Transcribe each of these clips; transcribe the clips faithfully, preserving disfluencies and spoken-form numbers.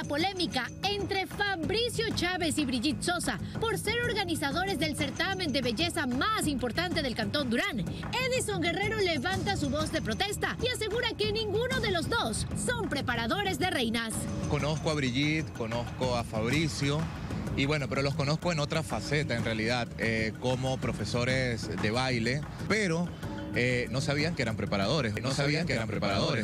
polémica entre Fabricio Chávez y Brigitte Sosa por ser organizadores del certamen de belleza más importante del Cantón Durán. Edison Guerrero levanta su voz de protesta y asegura que ninguno de los dos son preparadores de reinas. Conozco a Brigitte, conozco a Fabricio. Y bueno, pero los conozco en otra faceta en realidad, eh, como profesores de baile, pero eh, no sabían que eran preparadores, no sabían que eran preparadores.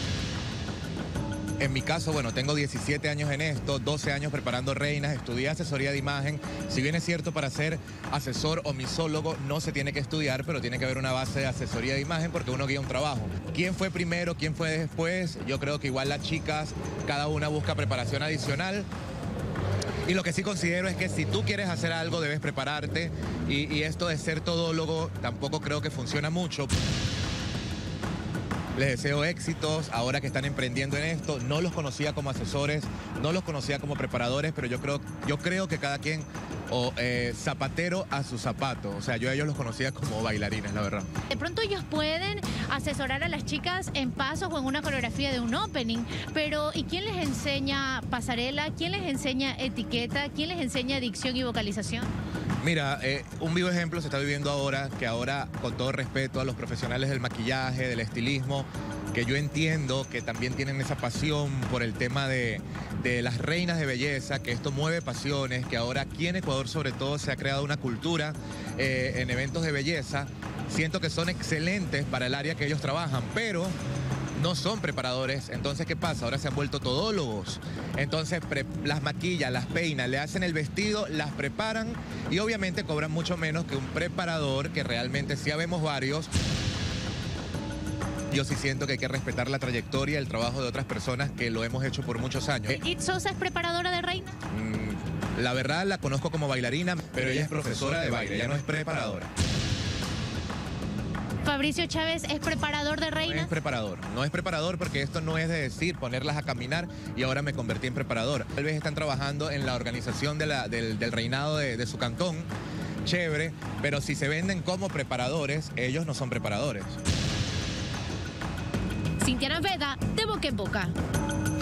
En mi caso, bueno, tengo diecisiete años en esto, doce años preparando reinas, estudié asesoría de imagen. Si bien es cierto, para ser asesor o misólogo no se tiene que estudiar, pero tiene que haber una base de asesoría de imagen porque uno guía un trabajo. ¿Quién fue primero? ¿Quién fue después? Yo creo que igual las chicas, cada una busca preparación adicional. Y lo que sí considero es que si tú quieres hacer algo debes prepararte y, y esto de ser todólogo tampoco creo que funciona mucho. Les deseo éxitos ahora que están emprendiendo en esto. No los conocía como asesores, no los conocía como preparadores, pero yo creo, yo creo que cada quien o eh, zapatero a su zapato. O sea, yo a ellos los conocía como bailarines, la verdad. De pronto ellos pueden asesorar a las chicas en pasos o en una coreografía de un opening, pero ¿y quién les enseña pasarela? ¿Quién les enseña etiqueta? ¿Quién les enseña dicción y vocalización? Mira, eh, un vivo ejemplo se está viviendo ahora, que ahora, con todo respeto a los profesionales del maquillaje, del estilismo, que yo entiendo que también tienen esa pasión por el tema de, de las reinas de belleza, que esto mueve pasiones, que ahora aquí en Ecuador sobre todo se ha creado una cultura eh, en eventos de belleza. Siento que son excelentes para el área que ellos trabajan, pero no son preparadores. Entonces, ¿qué pasa? Ahora se han vuelto todólogos. Entonces, las maquillan, las peinan, le hacen el vestido, las preparan y obviamente cobran mucho menos que un preparador, que realmente sí habemos varios. Yo sí siento que hay que respetar la trayectoria, el trabajo de otras personas que lo hemos hecho por muchos años. ¿Brigitte Sosa es preparadora de reina? Mm, la verdad la conozco como bailarina, pero ella es profesora de baile, ella no es preparadora. ¿Fabricio Chávez es preparador de reinas? No es preparador, no es preparador porque esto no es de decir ponerlas a caminar y ahora me convertí en preparador. Tal vez están trabajando en la organización de la, del, del reinado de, de su cantón, chévere, pero si se venden como preparadores, ellos no son preparadores. Cintia Naveda, de Boca en Boca.